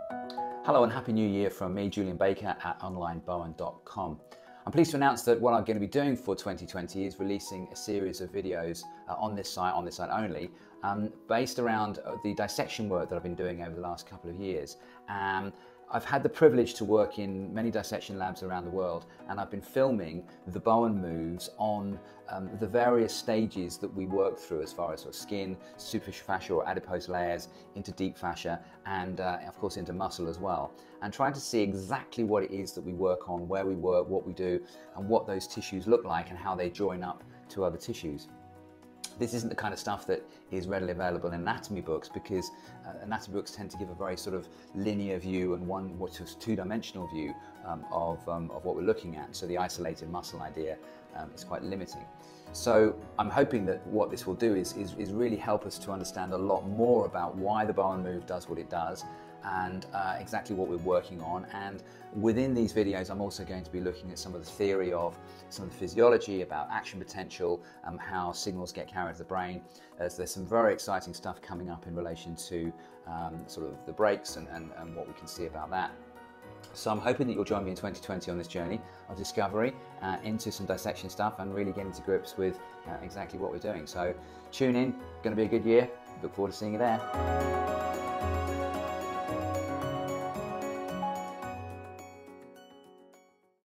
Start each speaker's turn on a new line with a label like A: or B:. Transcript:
A: Hello and Happy New Year from me, Julian Baker at onlinebowen.com. I'm pleased to announce that what I'm going to be doing for 2020 is releasing a series of videos on this site only, based around the dissection work that I've been doing over the last couple of years. I've had the privilege to work in many dissection labs around the world, and I've been filming the Bowen moves on the various stages that we work through as far as sort of skin, superficial fascia or adipose layers, into deep fascia, and of course into muscle as well, and trying to see exactly what it is that we work on, where we work, what we do, and what those tissues look like and how they join up to other tissues. This isn't the kind of stuff that is readily available in anatomy books, because anatomy books tend to give a very sort of linear view and two-dimensional view of what we're looking at. So the isolated muscle idea is quite limiting. So I'm hoping that what this will do is really help us to understand a lot more about why the Bowen move does what it does, and exactly what we're working on. And within these videos I'm also going to be looking at some of the theory of some of the physiology about action potential, how signals get carried to the brain, as there's some very exciting stuff coming up in relation to sort of the brakes and what we can see about that. So I'm hoping that you'll join me in 2020 on this journey of discovery into some dissection stuff and really getting to grips with exactly what we're doing. So tune in, going to be a good year, look forward to seeing you there.